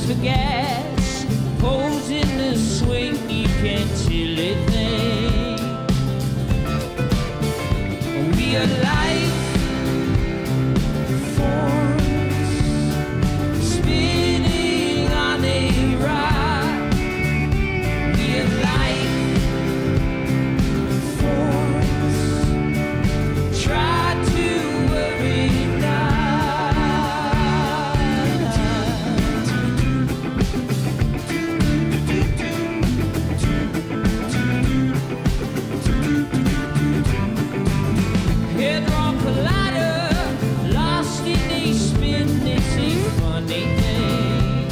for gas, holes in the swing, you can't chill a thing. We are life forms spinning on a ride. We are life forms, try to worry not. Head-rock collider, lost in a spin, it's a funny thing.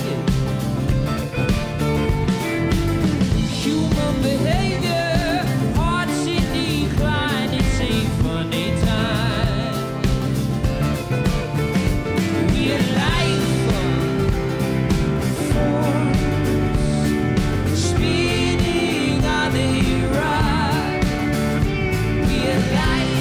Human behavior, hearts in decline, it's a funny time. We are life forms spinning on a ride. We are life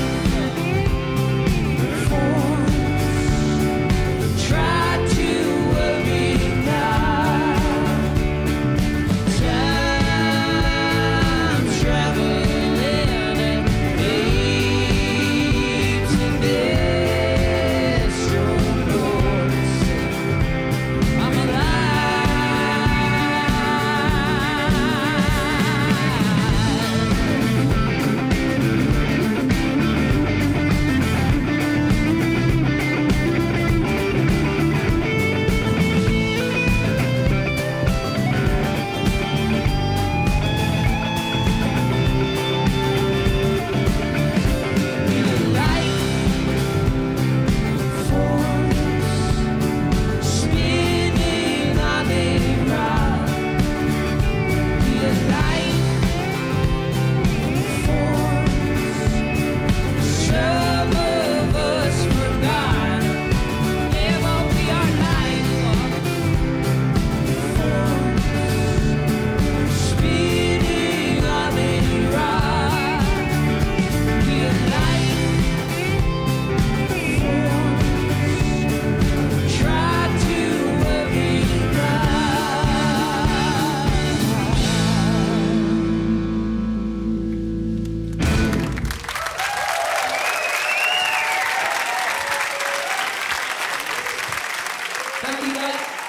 forms, try to worry not. Time traveling apes and astronauts. I'm Thank you guys.